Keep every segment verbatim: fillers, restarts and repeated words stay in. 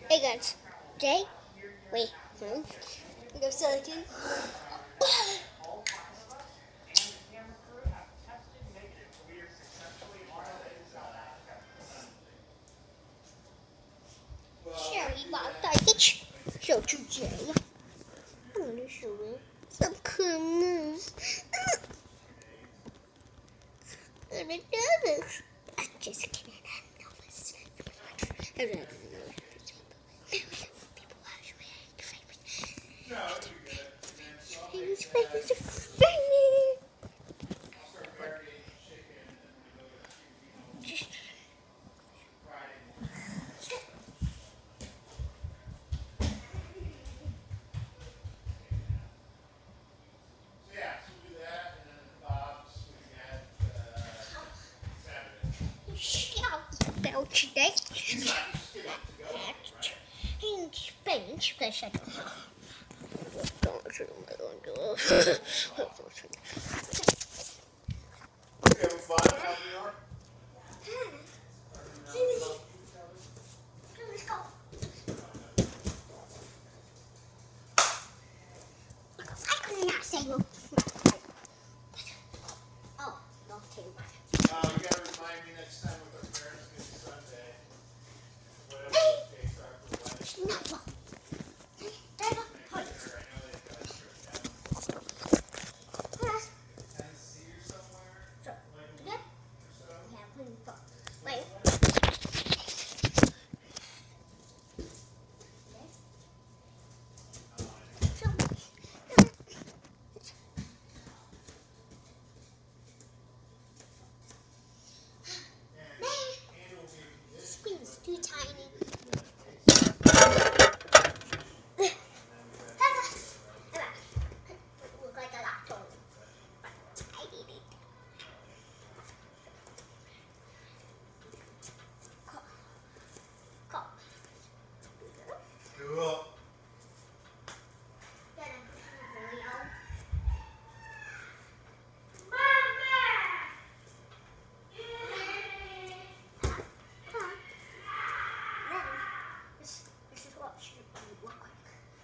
Hey guys, Jay, wait, hmm? Go second. Sherry bought package. Show to Jay. I'm gonna show you some colors. I'm gonna do this. I'm just kidding. I'm nervous. I'm not people actually hate favorites. His face is funny. Bell today. In Spanish, because I don't know. Having fun out in New York? Let's go. I could not say no. Oh, don't take mine. Oh, you gotta remind me next time with our parents getting Sunday. Whatever the dates are for the wedding. No. I know they've got a trip down. Tennessee or somewhere? Like a week or so? Wait. Screen's too tiny. Look like a laptop. I did it. Go. Go. Cool. This is what she would look like.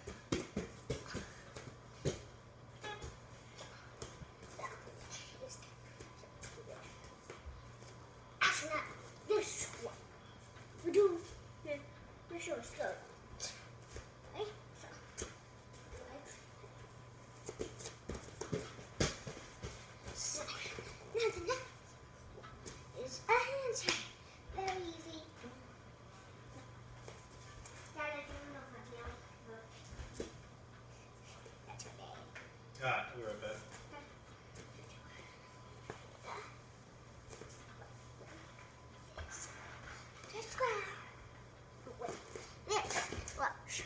Actually, not this one. We do this one skirt. Okay? So, now the next is a hand sign. Very easy. That's my bag. Ah, we're a bit. Let's go. Wait. Let's watch.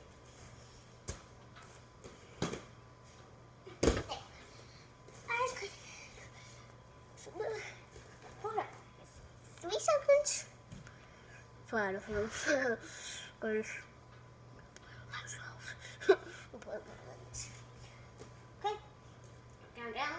I could. Hold on. Three seconds. Five. Guys. Okay. Down, down.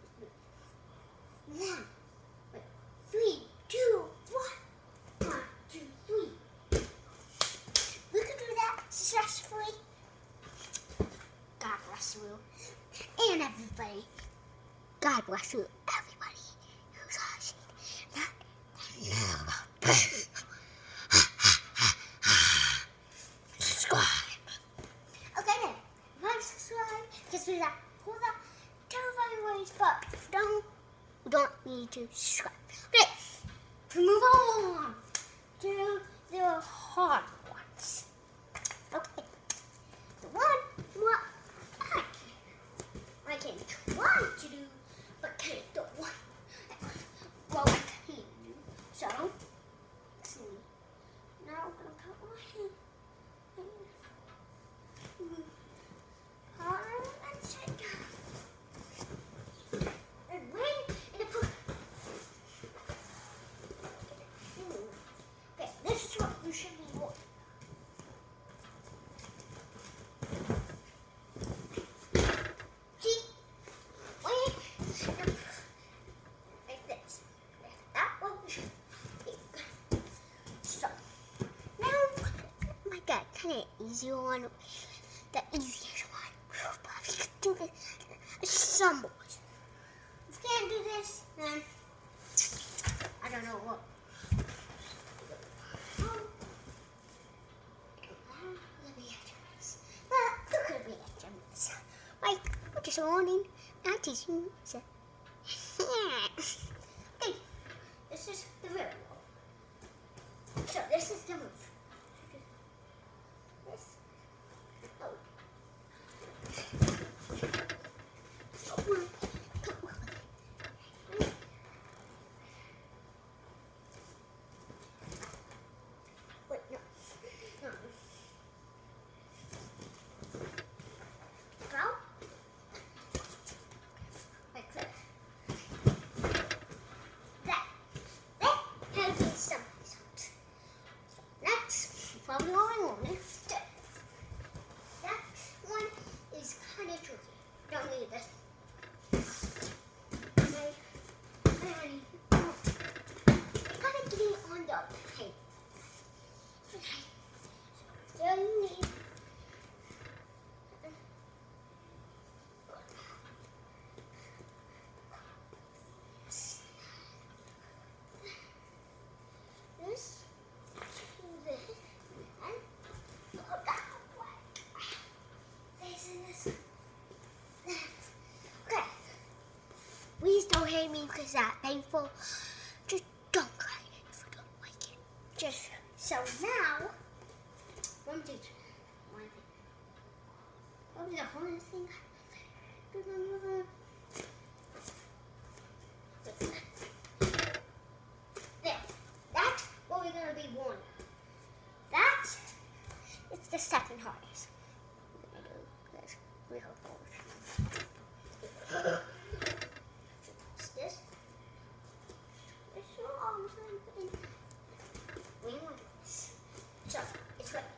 Now. Wait. Three, two, one. One, two, three. We can do that successfully. God bless you. And everybody. God bless you, everybody who's watching that. Subscribe. Okay then. Like, subscribe. Just do that. Hold that. Tell everybody ways, but don't, don't need to subscribe. Okay. To move on to the hard ones. Okay. The one what I, I can try to do, but can't do one. Well, I can do. So, let's see. Now I'm going to cut my hand. Hard and sit down. And wait in the put. Okay, this is what you should be like a kind of easy one, the easiest one. But if you can do this, some boys. If you can't do this, then I don't know what. Um, let me have this. But you could be like this. Like, I'm just warning, not teaching you. So. Okay, this is the real one. So this is the move. This. Oh. Come on. Come on. Wait, no. No. Go. Like this. That. That has been some results. So next, probably going on next step. That one is kind of tricky. Don't need this. Okay. And kind of getting on the paint. Okay. So you need. This, this, and put that one. This and this. Okay. Please don't hate me because that's painful. Just don't try it if you don't like it. Just so now, one thing, one thing. What was the one thing? There. That's what we're gonna be one. That is the second hardest. We're gonna do this real hard. It's this. It's so awesome. We want this. So it's good.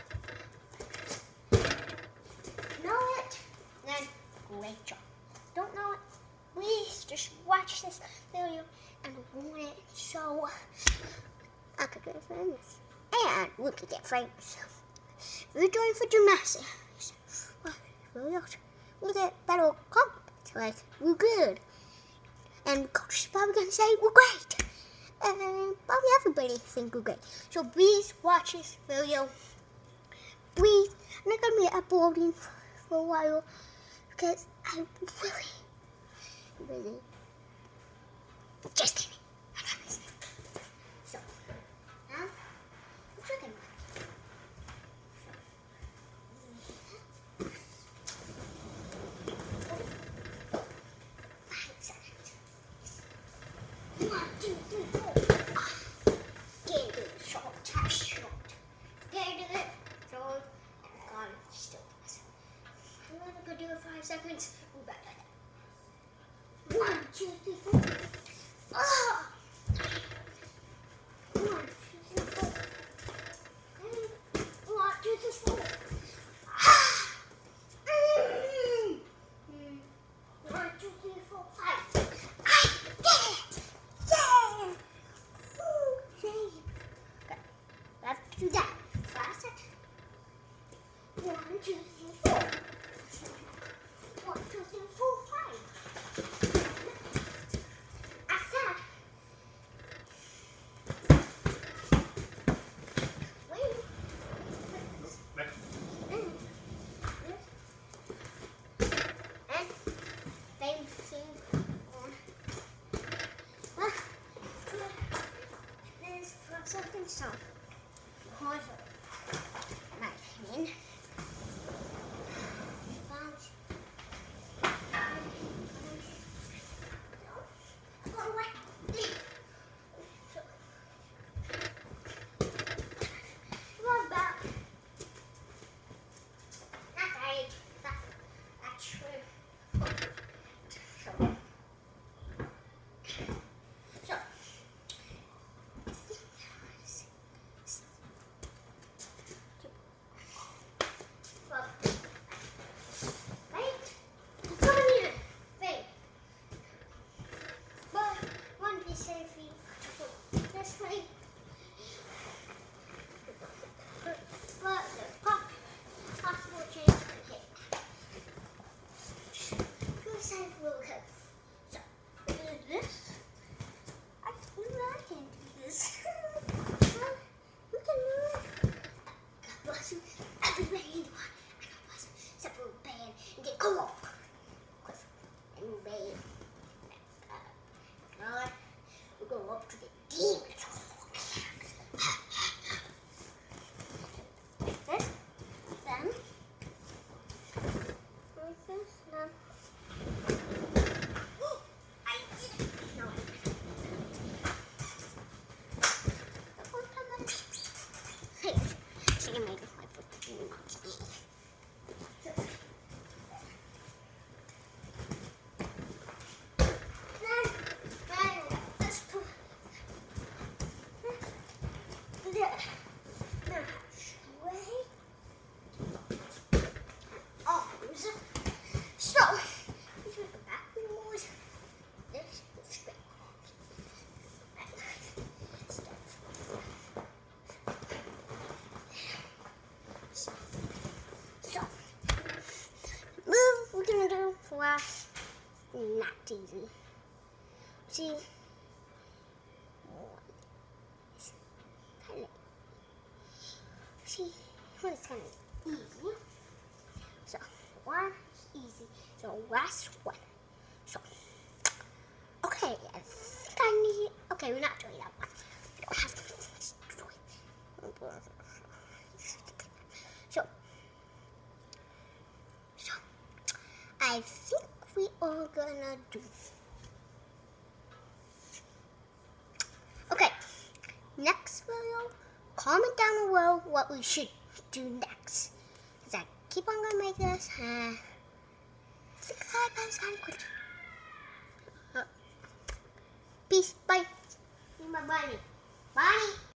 Know it? Then great job. Don't know it? Please just watch this video and want it so I could get famous. And we could get famous. If you're doing for gymnastics, well, we'll get better compliments. Like, we're good. And coach is probably going to say we're great. And probably everybody think we're great. So please watch this video. Please. I'm not going to be uploading for a while because I really, really, just kidding. I promise. So, now, the second one. Five seconds. One, two, three, four. Ah, can't do it. Short, tap, short. Can't do it. Short. And gone. Still fast. I'm never gonna do it five seconds. We're back like that. One, two, three, four. Ah! One, two, three, four. One, two, three, four. Ah! Mm. Mm. One, two, three, four, five. I did it! Yeah! Woo! Yay! Okay. We have to do that. Fast it. One, two, three, four. One, two, three, four, five. After that. Wait. Next. And this. And same thing on. Well, this for something so. However, my opinion. Go away. Run back. Not right. That, that's true. So, so. Well, last, not easy. See, kind of, see, one is kind of easy. So one is easy. So last one. So, okay, I think I need. Okay, we're not doing that one. I don't have to. So, so I think we are gonna do. Okay, next video, comment down below what we should do next. Cause I keep on gonna make this. Uh, six iPads kind of quick. Uh, peace, bye. My bunny, bunny.